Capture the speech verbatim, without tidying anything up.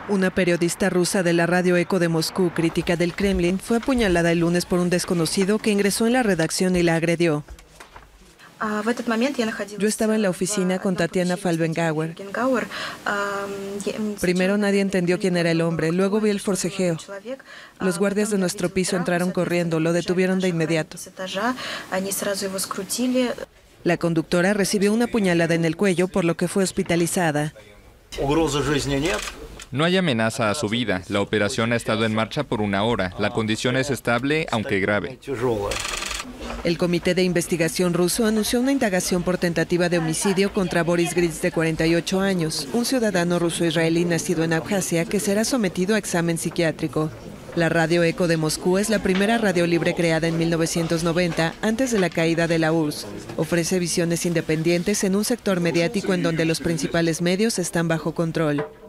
Una periodista rusa de la radio Eco de Moscú, crítica del Kremlin, fue apuñalada el lunes por un desconocido que ingresó en la redacción y la agredió. Yo estaba en la oficina con Tatiana Falbengauer. Primero nadie entendió quién era el hombre, luego vi el forcejeo. Los guardias de nuestro piso entraron corriendo, lo detuvieron de inmediato. La conductora recibió una puñalada en el cuello, por lo que fue hospitalizada. No hay amenaza a su vida. La operación ha estado en marcha por una hora. La condición es estable, aunque grave. El Comité de Investigación ruso anunció una indagación por tentativa de homicidio contra Boris Gritz, de cuarenta y ocho años, un ciudadano ruso-israelí nacido en Abjasia que será sometido a examen psiquiátrico. La radio Eco de Moscú es la primera radio libre creada en mil novecientos noventa, antes de la caída de la U R S S. Ofrece visiones independientes en un sector mediático en donde los principales medios están bajo control.